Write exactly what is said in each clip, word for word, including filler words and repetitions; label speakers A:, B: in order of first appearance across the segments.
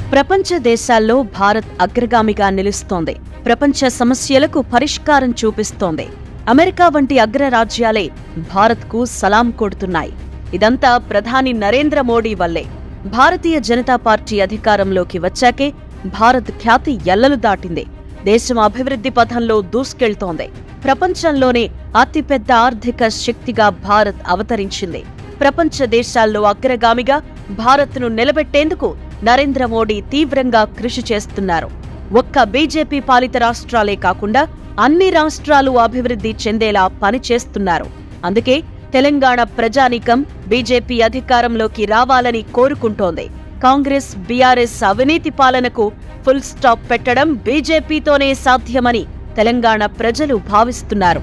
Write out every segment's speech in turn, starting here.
A: ప్రపంచ దేశాల్లో భారత్ అగ్రగామిగా నిలుస్తోంది. ప్రపంచ సమస్యలకు పరిష్కారం చూపిస్తోంది. అమెరికా వంటి అగ్రరాజ్యాలే భారత్కు సలాం కొడుతున్నాయి. ఇదంతా ప్రధాని నరేంద్ర మోడీ వల్లే. భారతీయ జనతా పార్టీ అధికారంలోకి వచ్చాకే భారత్ ఖ్యాతి ఎల్లలు దాటింది. దేశం అభివృద్ధి పథంలో దూసుకెళ్తోంది. ప్రపంచంలోనే అతిపెద్ద ఆర్థిక శక్తిగా భారత్ అవతరించింది. ప్రపంచ దేశాల్లో అగ్రగామిగా భారత్ను నిలబెట్టేందుకు నరేంద్ర మోడీ తీవ్రంగా కృషి చేస్తున్నారు. ఒక్క బీజేపీ పాలిత రాష్ట్రాలే కాకుండా అన్ని రాష్ట్రాలు అభివృద్ధి చెందేలా పనిచేస్తున్నారు. అందుకే తెలంగాణ ప్రజానీకం బీజేపీ అధికారంలోకి రావాలని కోరుకుంటోంది. కాంగ్రెస్, బీఆర్ఎస్ అవినీతి పాలనకు ఫుల్ స్టాప్ పెట్టడం బీజేపీతోనే సాధ్యమని తెలంగాణ ప్రజలు భావిస్తున్నారు.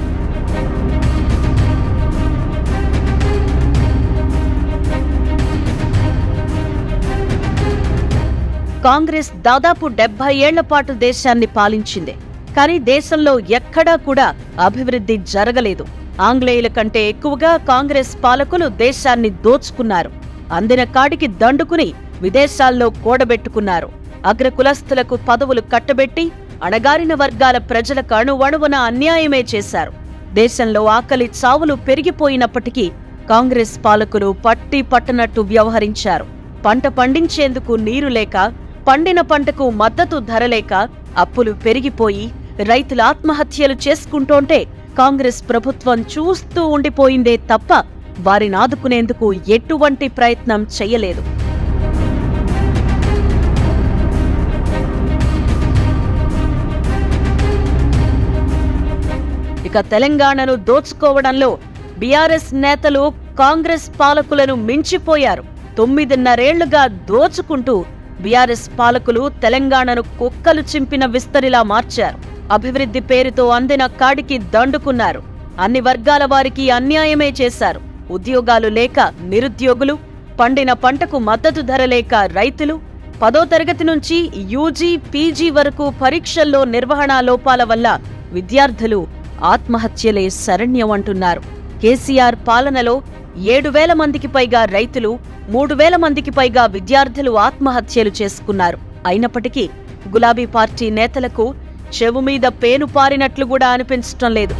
A: కాంగ్రెస్ దాదాపు డెబ్బై ఏళ్ల పాటు దేశాన్ని పాలించింది. కానీ దేశంలో ఎక్కడా కూడా అభివృద్ధి జరగలేదు. ఆంగ్లేయుల కంటే ఎక్కువగా కాంగ్రెస్ పాలకులు దేశాన్ని దోచుకున్నారు. అందిన కాడికి దండుకుని విదేశాల్లో కూడబెట్టుకున్నారు. అగ్రకులస్తులకు పదవులు కట్టబెట్టి అణగారిన వర్గాల ప్రజలకు అణువణువున అన్యాయమే చేశారు. దేశంలో ఆకలి చావులు పెరిగిపోయినప్పటికీ కాంగ్రెస్ పాలకులు పట్టి పట్టనట్టు వ్యవహరించారు. పంట పండించేందుకు నీరు లేక, పండిన పంటకు మద్దతు ధర లేక అప్పులు పెరిగిపోయి రైతులు ఆత్మహత్యలు చేసుకుంటోంటే కాంగ్రెస్ ప్రభుత్వం చూస్తూ ఉండిపోయిందే తప్ప వారిని ఆదుకునేందుకు ఎటువంటి ప్రయత్నం చెయ్యలేదు. ఇక తెలంగాణను దోచుకోవడంలో బీఆర్ఎస్ నేతలు కాంగ్రెస్ పాలకులను మించిపోయారు. తొమ్మిదిన్నరేళ్లుగా దోచుకుంటూ బీఆర్ఎస్ పాలకులు తెలంగాణను కుక్కలు చింపిన విస్తరిలా మార్చారు. అభివృద్ధి పేరుతో అందిన కాడికి దండుకున్నారు. అన్ని వర్గాల వారికి అన్యాయమే చేశారు. ఉద్యోగాలు లేక నిరుద్యోగులు, పండిన పంటకు మద్దతు ధర లేక రైతులు, పదో తరగతి నుంచి యూజీ, పీజీ వరకు పరీక్షల్లో నిర్వహణా లోపాల వల్ల విద్యార్థులు ఆత్మహత్యలే శరణ్యం అంటున్నారు. కేసీఆర్ పాలనలో ఏడు వేల మందికి పైగా రైతులు, మూడు వేల మందికి పైగా విద్యార్థులు ఆత్మహత్యలు చేసుకున్నారు. అయినప్పటికీ గులాబీ పార్టీ నేతలకు చెవు మీద పేను పారినట్లు కూడా అనిపించటం లేదు.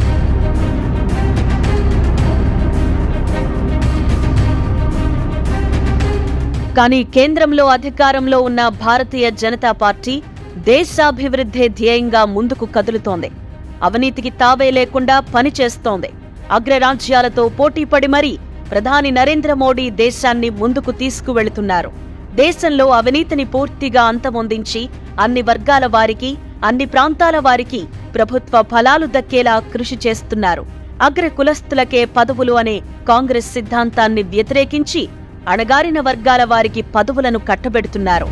A: కానీ కేంద్రంలో అధికారంలో ఉన్న భారతీయ జనతా పార్టీ దేశాభివృద్ధే ధ్యేయంగా ముందుకు కదులుతోంది. అవినీతికి తావే లేకుండా పనిచేస్తోంది. అగ్రరాజ్యాలతో పోటీపడి మరీ ప్రధాని నరేంద్ర మోడీ దేశాన్ని ముందుకు తీసుకువెళుతున్నారు. దేశంలో అవినీతిని పూర్తిగా అంతమొందించి అన్ని వర్గాల వారికి, అన్ని ప్రాంతాల వారికి ప్రభుత్వ ఫలాలు దక్కేలా కృషి చేస్తున్నారు. అగ్ర కులస్తులకే పదవులు అనే కాంగ్రెస్ సిద్ధాంతాన్ని వ్యతిరేకించి అణగారిన వర్గాల వారికి పదవులను కట్టబెడుతున్నారు.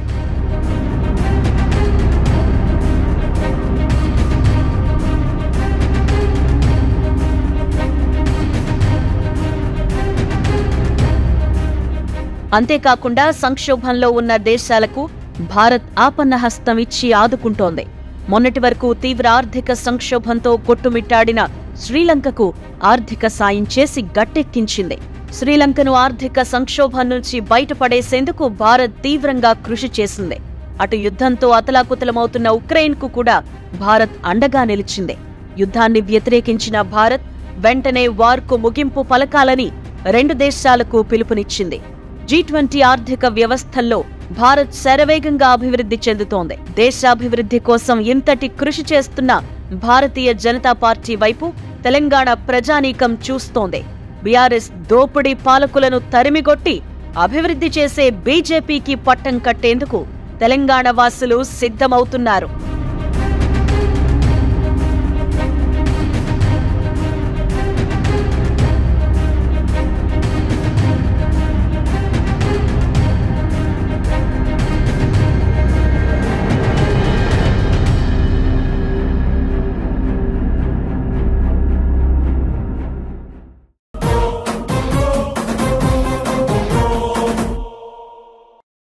A: అంతేకాకుండా సంక్షోభంలో ఉన్న దేశాలకు భారత్ ఆపన్నహస్తం ఇచ్చి ఆదుకుంటోంది. మొన్నటి వరకు తీవ్ర ఆర్థిక సంక్షోభంతో కొట్టుమిట్టాడిన శ్రీలంకకు ఆర్థిక సాయం చేసి గట్టెక్కించింది. శ్రీలంకను ఆర్థిక సంక్షోభం నుంచి బయటపడేసేందుకు భారత్ తీవ్రంగా కృషి చేసింది. అటు యుద్ధంతో అతలాకుతలమవుతున్న ఉక్రెయిన్కు కూడా భారత్ అండగా నిలిచింది. యుద్ధాన్ని వ్యతిరేకించిన భారత్ వెంటనే వార్కు ముగింపు పలకాలని రెండు దేశాలకు పిలుపునిచ్చింది. జీ ట్వంటీ ఆర్థిక వ్యవస్థల్లో భారత్ శరవేగంగా అభివృద్ధి చెందుతోంది. దేశాభివృద్ధి కోసం ఇంతటి కృషి చేస్తున్న భారతీయ జనతా పార్టీ వైపు తెలంగాణ ప్రజానీకం చూస్తోంది. బీఆర్ఎస్ దోపిడీ పాలకులను తరిమిగొట్టి అభివృద్ధి చేసే బీజేపీకి పట్టం కట్టేందుకు తెలంగాణ వాసులు సిద్ధమవుతున్నారు.